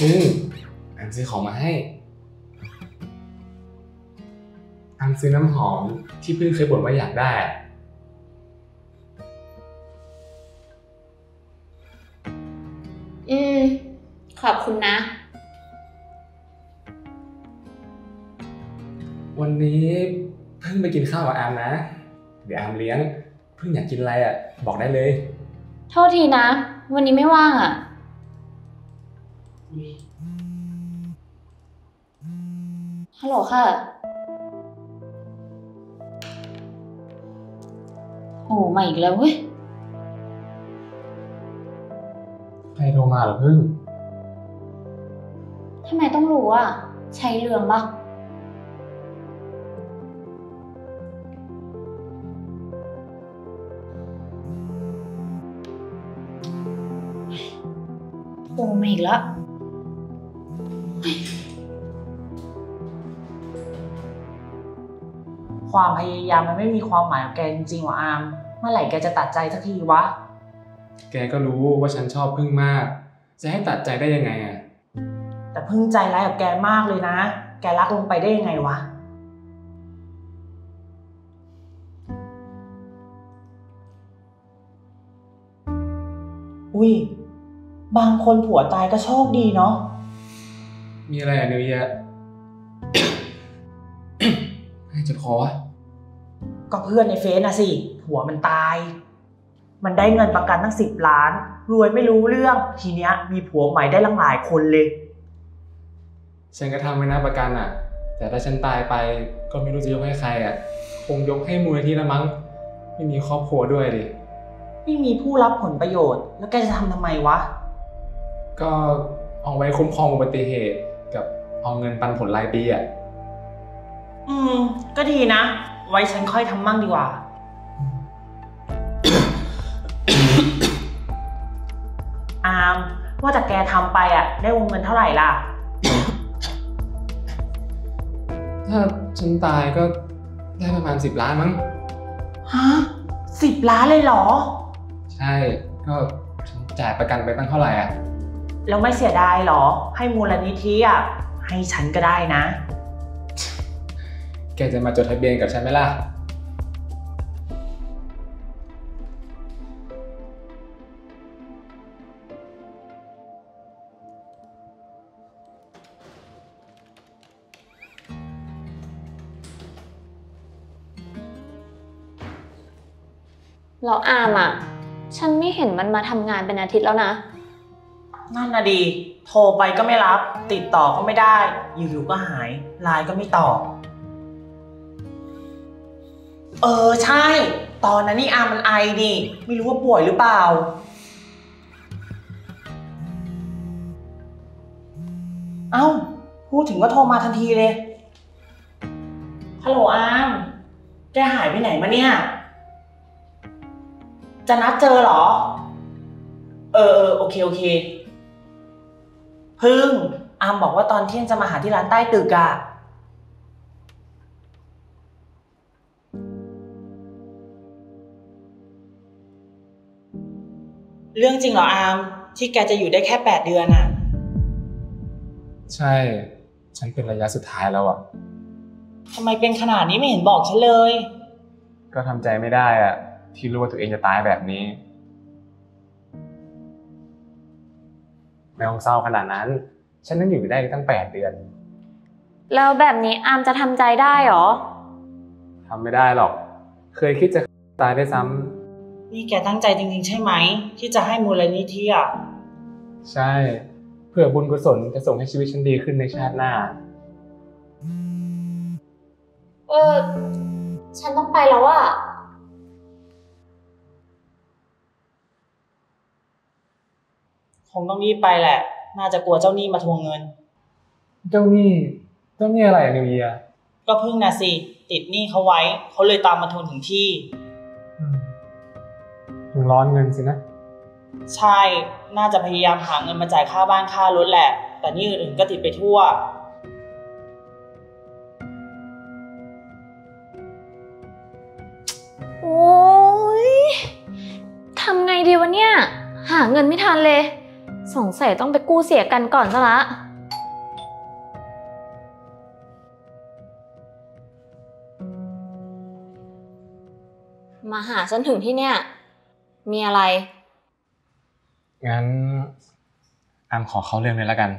อันซื้อของมาให้อันซื้อน้ำหอมที่เพิ่งเคยบ่นว่าอยากได้ขอบคุณนะวันนี้เพิ่งไปกินข้าวกับอามนะเดี๋ยวอามเลี้ยงเพิ่งอยากกินอะไรบอกได้เลยโทษทีนะวันนี้ไม่ว่างฮัลโหลค่ะโอ้มาอีกแล้วเว้ยใครโทรมาเหรอพึ่งทำไมต้องรู้ใช้เรื่องปะโอ้มาอีกแล้วความพยายามมันไม่มีความหมายกับแกจริงๆว่ะอามเมื่อไหร่แกจะตัดใจสักทีวะแกก็รู้ว่าฉันชอบพึ่งมากจะให้ตัดใจได้ยังไงแต่พึ่งใจร้ายกับแกมากเลยนะแกรักลงไปได้ยังไงวะอุ้ยบางคนผัวตายก็โชคดีเนาะมีอะไรนิวเยียให้จะคอก็เพื่อนในเฟซสิผัวมันตายมันได้เงินประกันตั้ง10 ล้านรวยไม่รู้เรื่องทีเนี้ยมีผัวใหม่ได้หลายคนเลยฉันก็ทำไว้นะประกันแต่ถ้าฉันตายไปก็ไม่รู้จะยกให้ใครคงยกให้มูลนิธิละมั้งไม่มีครอบครัวด้วยดิไม่มีผู้รับผลประโยชน์แล้วแกจะทำไมวะก็เอาไว้คุ้มครองอุบัติเหตุกับเอาเงินปันผลรายปีก็ดีนะไว้ฉันค่อยทำมั่งดีกว่า อามว่าแต่แกทำไปได้วงเงินเท่าไหร่ล่ะถ้าฉันตายก็ได้ประมาณ10 ล้านมั้งฮะ10 ล้านเลยเหรอใช่ก็ฉันจ่ายประกันไปตั้งเท่าไหร่แล้วไม่เสียดายเหรอให้มูลนิธิให้ฉันก็ได้นะแกจะมาจดทะเบียนกับฉันไหมล่ะแล้วอามฉันไม่เห็นมันมาทำงานเป็นอาทิตย์แล้วนะนั่นน่ะดีโทรไปก็ไม่รับติดต่อก็ไม่ได้อยู่ๆก็หายไลน์ก็ไม่ตอบใช่ตอนนั้นนี่อามมันไอนี่ไม่รู้ว่าป่วยหรือเปล่าเอ้าพูดถึงก็โทรมาทันทีเลยฮัลโหลอามแกหายไปไหนมาเนี่ยจะนัดเจอเหรอโอเคพึ่งอามบอกว่าตอนเที่ยงจะมาหาที่ร้านใต้ตึกเรื่องจริงเหรออามที่แกจะอยู่ได้แค่8 เดือนใช่ฉันเป็นระยะสุดท้ายแล้วทำไมเป็นขนาดนี้ไม่เห็นบอกฉันเลยก็ทำใจไม่ได้ที่รู้ว่าตัวเองจะตายแบบนี้ไม่ต้องเศร้าขนาดนั้นฉันนั่งอยู่ได้ตั้ง8 เดือนแล้วแบบนี้อามจะทำใจได้หรอทำไม่ได้หรอกเคยคิดจะตายได้ซ้ำนี่แกตั้งใจจริงๆใช่ไหมที่จะให้มูลนิธิใช่เพื่อบุญกุศลจะส่งให้ชีวิตฉันดีขึ้นในชาติหน้าฉันต้องไปแล้วคงต้องรีบไปแหละน่าจะกลัวเจ้าหนี้มาทวงเงินเจ้าหนี้อะไรนิวเยียก็เพิ่งนะสิติดหนี้เขาไว้เขาเลยตามมาทวงถึงที่ร้อนเงินสินะใช่น่าจะพยายามหาเงินมาจ่ายค่าบ้านค่ารถแหละแต่หนี้อื่นๆก็ติดไปทั่วโอ้ยทำไงดีวะเนี่ยหาเงินไม่ทันเลยสงสัยต้องไปกู้เสียกันก่อนซะละมาหาฉันถึงที่เนี่ยมีอะไรงั้นอามขอเข้าเรื่องเลยแล้วกัน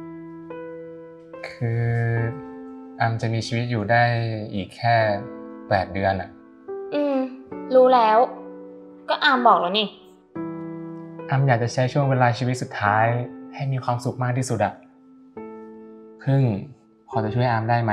คืออามจะมีชีวิตอยู่ได้อีกแค่8 เดือนอะรู้แล้ว ก็อามบอกแล้วนี่อามอยากจะใช้ช่วงเวลาชีวิตสุดท้ายให้มีความสุขมากที่สุดอะพึ่งพอจะช่วยอามได้ไหม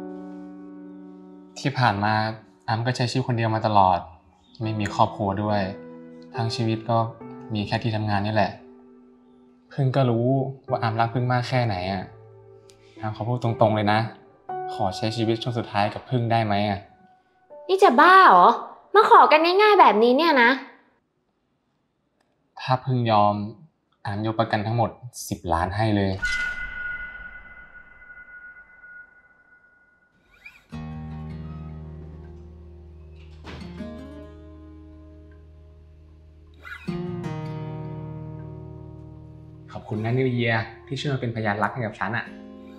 ที่ผ่านมาอามก็ใช้ชีวิตคนเดียวมาตลอดไม่มีครอบครัวด้วยทั้งชีวิตก็มีแค่ที่ทำงานนี่แหละพึ่งก็รู้ว่าอามรักพึ่งมากแค่ไหนอะอามขอพูดตรงๆเลยนะขอใช้ชีวิตช่วงสุดท้ายกับพึ่งได้ไหมอะนี่จะบ้าเหรอมาขอกันง่ายๆแบบนี้เนี่ยนะถ้าพึ่งยอมอามยกประกันทั้งหมด10 ล้านให้เลยขอบคุณนะนิวเยียร์ที่ช่วยมาเป็นพยานรักให้กับฉันอะ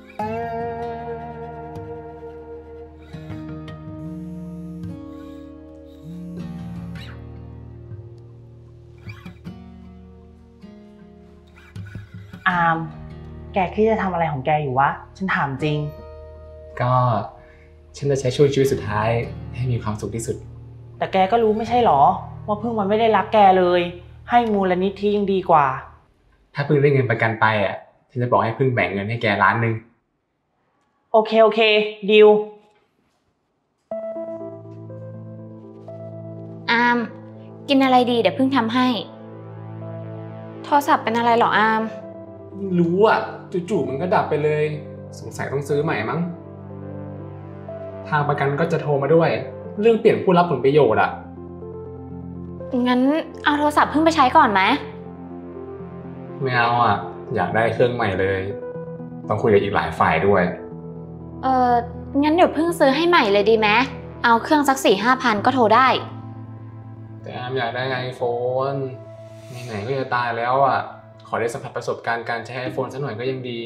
อาม แกคิดจะทำอะไรของแกอยู่วะ ฉันถามจริงก็ฉันจะใช้ช่วงชีวิตสุดท้ายให้มีความสุขที่สุดแต่แกก็รู้ไม่ใช่หรอว่าพึ่งมันไม่ได้รักแกเลย ให้มูลนิธิยังดีกว่าถ้าพึ่งได้เงินประกันไปอ่ะฉันจะบอกให้พึ่งแบ่งเงินให้แก1 ล้านโอเคดิวอามกินอะไรดีเดี๋ยวเพิ่งทำให้โทรศัพท์เป็นอะไรหรออามรู้อ่ะจู่ๆมันก็ดับไปเลยสงสัยต้องซื้อใหม่มั้งทางประกันก็จะโทรมาด้วยเรื่องเปลี่ยนผู้รับผลประโยชน์อ่ะงั้นเอาโทรศัพท์เพิ่งไปใช้ก่อนไหมไม่เอาอ่ะอยากได้เครื่องใหม่เลยต้องคุยกับอีกหลายฝ่ายด้วยงั้นเดี๋ยวเพิ่งซื้อให้ใหม่เลยดีไหมเอาเครื่องสัก4-5 พันก็โทรได้แต่อามอยากได้ไอโฟนไหนๆก็จะตายแล้วอ่ะขอได้สัมผัสประสบการณ์การใช้ไอโฟนสักหน่อยก็ยังดี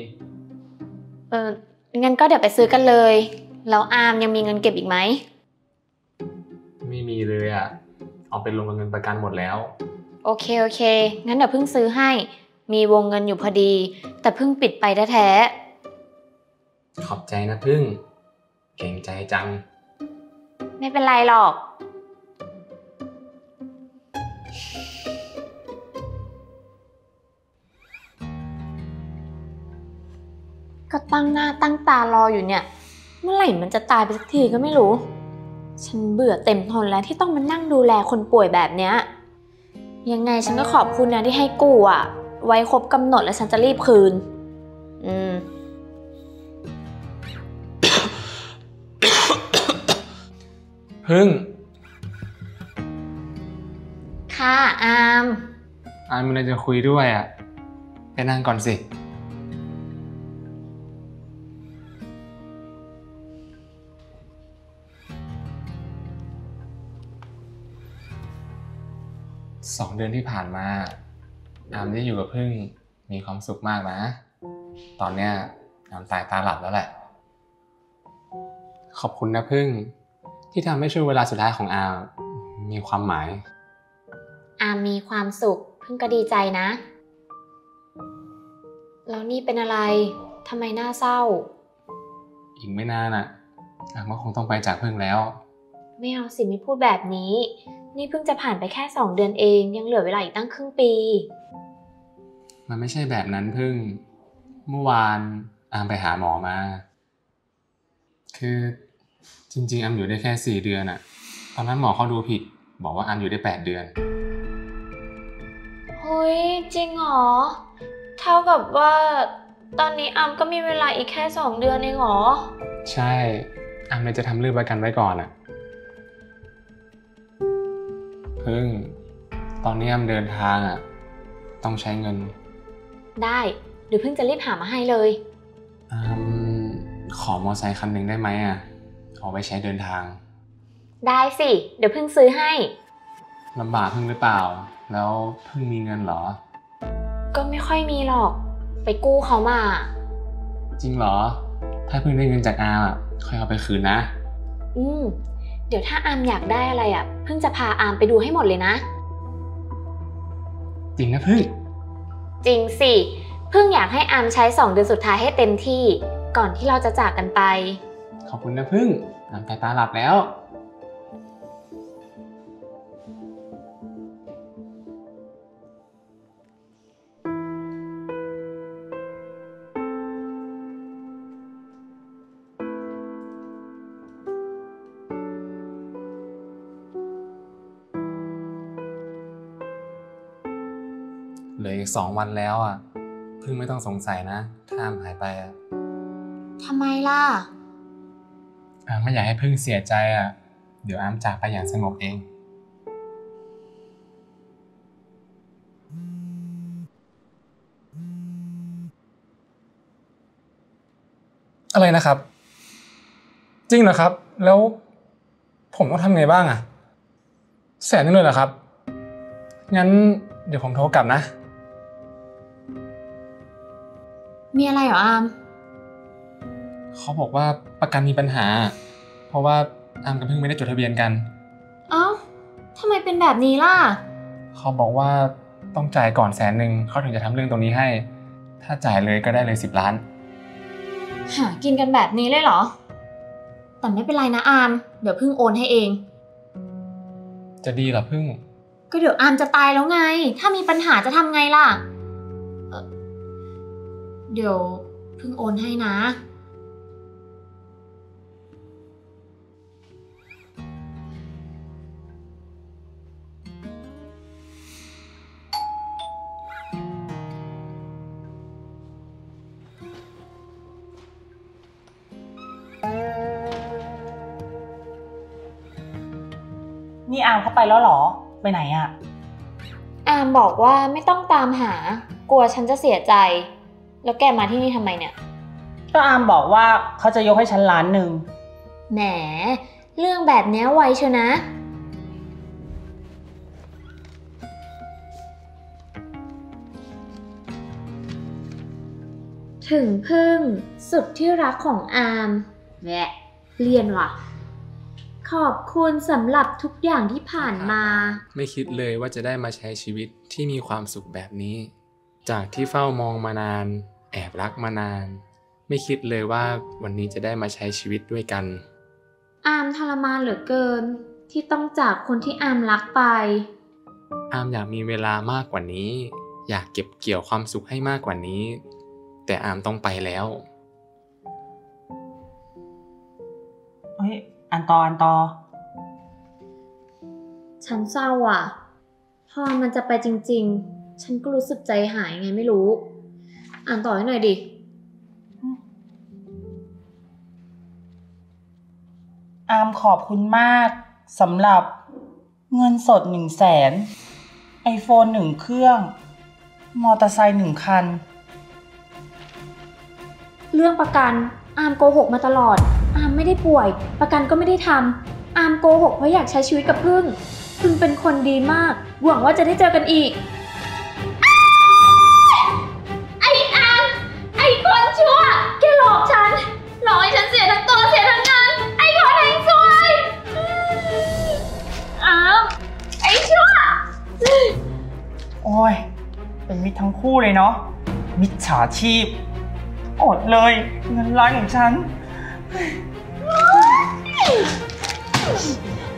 งั้นก็เดี๋ยวไปซื้อกันเลยแล้วอามยังมีเงินเก็บอีกไหมไม่มีเลยอ่ะเอาไปลงกับเงินประกันหมดแล้วโอเคงั้นเดี๋ยวเพิ่งซื้อให้มีวงเงินอยู่พอดีแต่เพิ่งปิดไปแท้ขอบใจนะพึ่งเก่งใจจังไม่เป็นไรหรอกก็ตั้งหน้าตั้งตารออยู่เนี่ยเมื่อไหร่มันจะตายไปสักทีก็ไม่รู้ฉันเบื่อเต็มทนแล้วที่ต้องมานั่งดูแลคนป่วยแบบเนี้ยยังไงฉันก็ขอบคุณนะที่ให้กู้อ่ะไว้ครบกำหนดแล้วฉันจะรีบคืนพึ่งค่ะอามมีอะไรจะคุยด้วยอ่ะไปนั่งก่อนสิ2 เดือนที่ผ่านมาอามได้อยู่กับพึ่งมีความสุขมากนะตอนเนี้ยอามตายตาหลับแล้วแหละขอบคุณนะพึ่งที่ทำให้ช่วงเวลาสุดท้ายของอามมีความหมายอามมีความสุขพึ่งก็ดีใจนะแล้วนี่เป็นอะไรทำไมหน้าเศร้าอีกไม่นานอ่ะอามก็คงต้องไปจากพึ่งแล้วไม่เอาสิไม่พูดแบบนี้นี่เพิ่งจะผ่านไปแค่2 เดือนเองยังเหลือเวลาอีกตั้งครึ่งปีมันไม่ใช่แบบนั้นพึ่งเมื่อวานอามไปหาหมอมาคือจริงๆอามอยู่ได้แค่4 เดือนอะตอนนั้นหมอเขาดูผิดบอกว่าอามอยู่ได้8 เดือนเฮ้ยจริงเหรอเท่ากับว่าตอนนี้อามก็มีเวลาอีกแค่2 เดือนเองเหรอใช่อามเลยจะทำเรื่องประกันไว้ก่อนอะพึ่งตอนนี้อามเดินทางอะต้องใช้เงินได้เดี๋ยวเพิ่งจะรีบหามาให้เลยขอมอไซค์คันหนึ่งได้ไหมอะเอาไว้ใช้เดินทางได้สิเดี๋ยวเพิ่งซื้อให้ลำบากพึ่งหรือเปล่าแล้วพึ่งมีเงินเหรอก็ไม่ค่อยมีหรอก ไปกู้เขามาจริงเหรอ ถ้าเพิ่งได้เงินจากอาร์มค่อยเอาไปคืนนะเดี๋ยวถ้าอามอยากได้อะไรเพิ่งจะพาอามไปดูให้หมดเลยนะจริงนะพึ่งจริงสิเพิ่งอยากให้อามใช้2 เดือนสุดท้ายให้เต็มที่ก่อนที่เราจะจากกันไปขอบคุณนะพึ่งอามใจตาหลับแล้ว เหลืออีก2 วันแล้วพึ่งไม่ต้องสงสัยนะถ้าอามหายไปทำไมล่ะอามไม่อยากให้พึ่งเสียใจเดี๋ยวอามจากไปอย่างสงบเอง อะไรนะครับ จริงเหรอครับ แล้วผมต้องทำไงบ้าง100,000เลยเหรอครับ งั้นเดี๋ยวผมโทรกลับนะมีอะไรเหรออามเขาบอกว่าประกันมีปัญหา เพราะว่าอามกับพึ่งไม่ได้จดทะเบียนกันเอ้าทำไมเป็นแบบนี้ล่ะเขาบอกว่าต้องจ่ายก่อน100,000เขาถึงจะทำเรื่องตรงนี้ให้ ถ้าจ่ายเลยก็ได้เลย10 ล้านหากินกันแบบนี้เลยเหรอ แต่ไม่เป็นไรนะอาม เดี๋ยวพึ่งโอนให้เองจะดีเหรอพึ่งก็เดี๋ยวอามจะตายแล้วไง ถ้ามีปัญหาจะทำไงล่ะ เดี๋ยวพึ่งโอนให้นะนี่อาร์มเข้าไปแล้วเหรอ ไปไหนอะอามบอกว่าไม่ต้องตามหา กลัวฉันจะเสียใจ แล้วแกมาที่นี่ทำไมเนี่ยก็อาร์มบอกว่าเขาจะยกให้ฉัน1,000,000 แหม เรื่องแบบนี้ไวเชียวนะ ถึงพึ่งสุดที่รักของอามแหวะเรียนว่ะ ขอบคุณสำหรับทุกอย่างที่ผ่านมาไม่คิดเลยว่าจะได้มาใช้ชีวิตที่มีความสุขแบบนี้ จากที่เฝ้ามองมานาน แอบรักมานาน ไม่คิดเลยว่าวันนี้จะได้มาใช้ชีวิตด้วยกันอามทรมานเหลือเกิน ที่ต้องจากคนที่อามรักไปอามอยากมีเวลามากกว่านี้ อยากเก็บเกี่ยวความสุขให้มากกว่านี้ แต่อามต้องไปแล้วเฮ้ย อันต่อฉันเศร้าพอมันจะไปจริงๆ ฉันก็รู้สึกใจหายไงไม่รู้ อ่านต่อให้หน่อยดิอาร์มขอบคุณมากสำหรับเงินสด100,000 iPhone 1 เครื่อง มอเตอร์ไซค์1 คันเรื่องประกันอามโกหกมาตลอด อามไม่ได้ป่วย ประกันก็ไม่ได้ทำ อามโกหกเพราะอยากใช้ชีวิตกับพึ่งเป็นคนดีมาก หวังว่าจะได้เจอกันอีก ไอ้อาม ไอ้คนชั่ว แกหลอกฉัน หลอกให้ฉันเสียทั้งตัวเสียทั้งงาน ไอ้คนแห่งซวยอาม ไอ้ชั่วโอ้ย เป็นมิตรทั้งคู่เลยเนาะ มิจฉาชีพ อดเลยเงินล้านของฉัน